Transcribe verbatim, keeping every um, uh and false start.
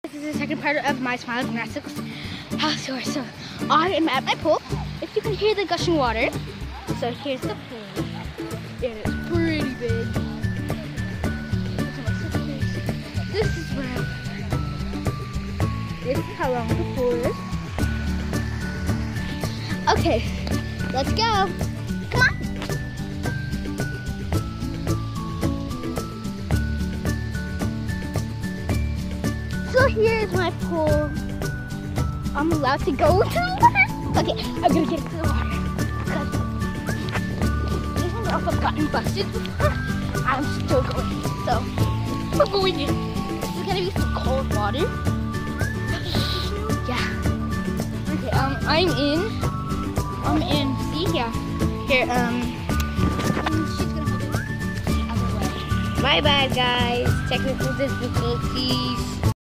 This is the second part of my Smile Gymnastics house tour. So I am at my pool. If you can hear the gushing water. So here's the pool. And it's pretty big. This is where This is how long the pool is. Okay, let's go. Come on. So here's my pool. I'm allowed to go to the water. Okay, I'm gonna get into the water. These ones also gotten busted before. I'm still going. So we're going in. This is gonna be some cold water. Yeah. Okay, um I'm in. I'm in. See, yeah. Here, um she's gonna hold it the other way. My bad guys. Technical difficulties.